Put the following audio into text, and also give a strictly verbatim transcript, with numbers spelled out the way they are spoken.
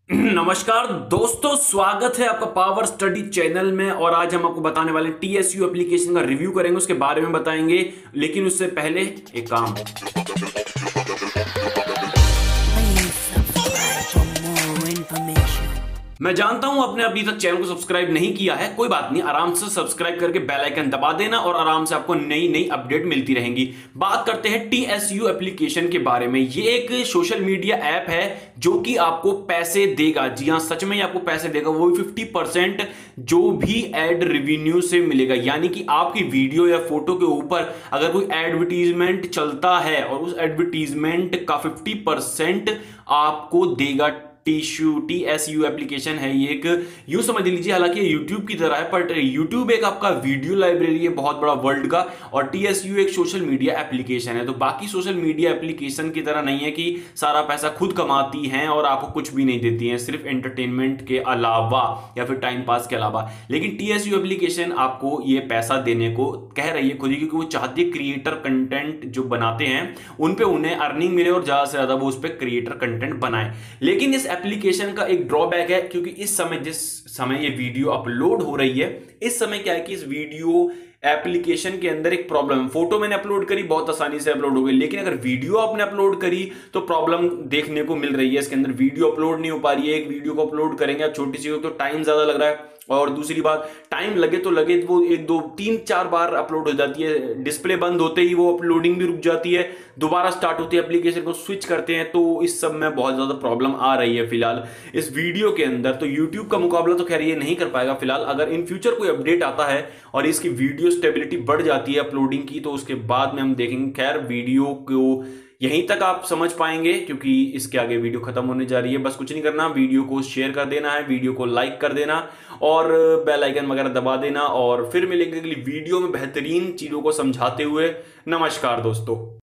नमस्कार दोस्तों, स्वागत है आपका पावर स्टडी चैनल में। और आज हम आपको बताने वाले टीएसयू एप्लीकेशन का रिव्यू करेंगे, उसके बारे में बताएंगे। लेकिन उससे पहले एक काम, मैं जानता हूं आपने अभी तक चैनल को सब्सक्राइब नहीं किया है, कोई बात नहीं, आराम से सब्सक्राइब करके बेल आइकन दबा देना और आराम से आपको नई नई अपडेट मिलती रहेंगी। बात करते हैं टीएसयू एप्लीकेशन के बारे में। ये एक सोशल मीडिया ऐप है जो कि आपको पैसे देगा। जी हां, सच में ही आपको पैसे देगा, वो भी फिफ्टी परसेंट जो भी एड रेवेन्यू से मिलेगा। यानी कि आपकी वीडियो या फोटो के ऊपर अगर कोई एडवर्टीजमेंट चलता है और उस एडवर्टीजमेंट का फिफ्टी परसेंट आपको देगा। टीशू टी एस यू एप्लीकेशन है ये, एक यूं समझ लीजिए, हालांकि यूट्यूब की तरह है, बट यूट्यूब एक आपका वीडियो लाइब्रेरी है बहुत बड़ा वर्ल्ड का, और टीएसयू एक सोशल मीडिया एप्लीकेशन है। तो बाकी सोशल मीडिया एप्लीकेशन की तरह नहीं है कि सारा पैसा खुद कमाती हैं और आपको कुछ भी नहीं देती हैं, सिर्फ एंटरटेनमेंट के अलावा या फिर टाइम पास के अलावा। लेकिन टीएसयू एप्लीकेशन आपको ये पैसा देने को कह रही है खुद ही, क्योंकि वो चाहती है क्रिएटर कंटेंट जो बनाते हैं उन पे उन्हें अर्निंग मिले और ज्यादा से ज्यादा वो उस पर क्रिएटर कंटेंट बनाए। लेकिन इस एप्लीकेशन का एक ड्रॉबैक है, क्योंकि इस समय जिस समय ये वीडियो अपलोड हो रही है, इस समय क्या है कि इस वीडियो एप्लीकेशन के अंदर एक प्रॉब्लम है। फोटो मैंने अपलोड करी, बहुत आसानी से अपलोड हो गई, लेकिन अगर वीडियो आपने अपलोड करी तो प्रॉब्लम देखने को मिल रही है। इसके अंदर वीडियो अपलोड नहीं हो पा रही है। एक वीडियो को अपलोड करेंगे आप छोटी सी हो तो टाइम ज्यादा लग रहा है, और दूसरी बात, टाइम लगे तो लगे, वो एक दो तीन चार बार अपलोड हो जाती है। डिस्प्ले बंद होते ही वो अपलोडिंग भी रुक जाती है, दोबारा स्टार्ट होती है, एप्लीकेशन को स्विच करते हैं, तो इस सब में बहुत ज्यादा प्रॉब्लम आ रही है फिलहाल इस वीडियो के अंदर। तो यूट्यूब का मुकाबला तो खैर ये नहीं कर पाएगा फिलहाल। अगर इन फ्यूचर कोई अपडेट आता है और इसकी वीडियो स्टेबिलिटी बढ़ जाती है अपलोडिंग की, तो उसके बाद में हम देखेंगे। खैर वीडियो को यहीं तक आप समझ पाएंगे, क्योंकि इसके आगे वीडियो खत्म होने जा रही है। बस कुछ नहीं करना, वीडियो को शेयर कर देना है, वीडियो को लाइक कर देना और बेल आइकन वगैरह दबा देना, और फिर मिलेंगे अगली वीडियो में बेहतरीन चीजों को समझाते हुए। नमस्कार दोस्तों।